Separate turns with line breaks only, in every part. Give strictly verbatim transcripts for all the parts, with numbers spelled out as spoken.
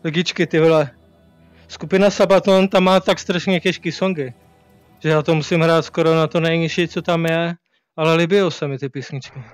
Ligičky, ty vole. Skupina Sabaton tam má tak strašně těžký songy, že já to musím hrát skoro na to nejnižší, co tam je, ale líbí se mi ty písničky.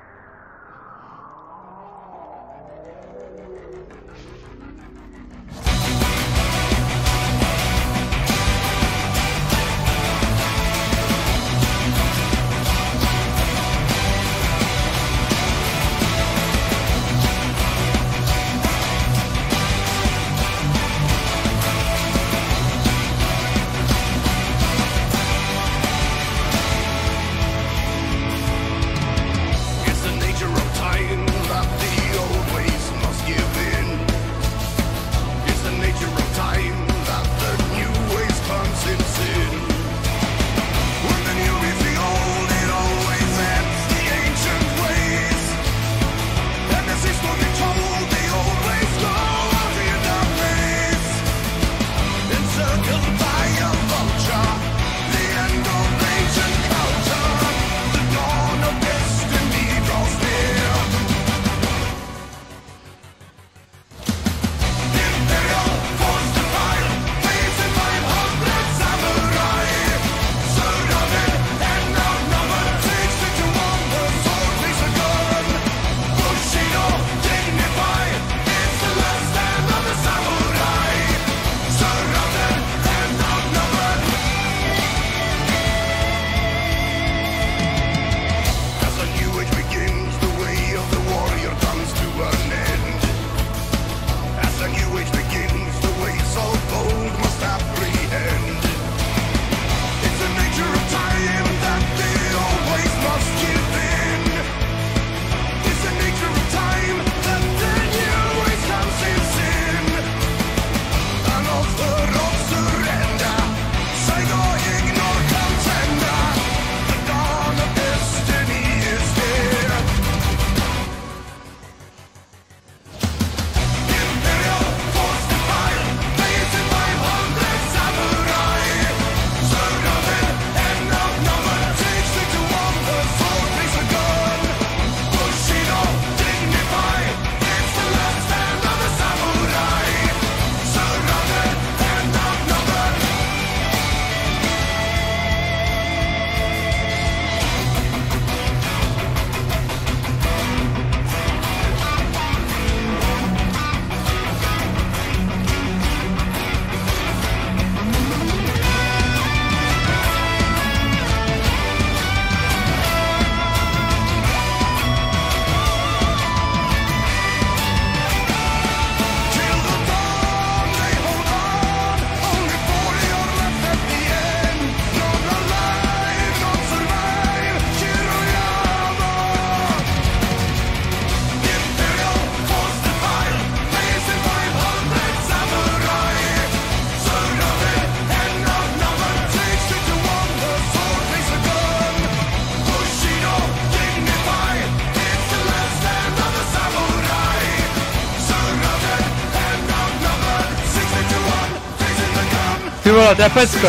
Ty vole, to je pecka.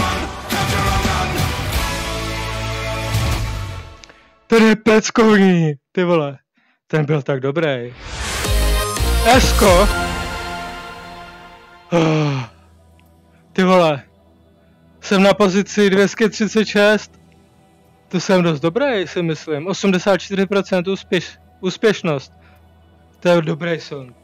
Ten je peckovní, ty vole. Ten byl tak dobrý. Esko. Oh. Ty vole. Jsem na pozici dvě stě třicet šest. To jsem dost dobrý, si myslím. osmdesát čtyři procent úspěš, úspěšnost. To je dobrý song.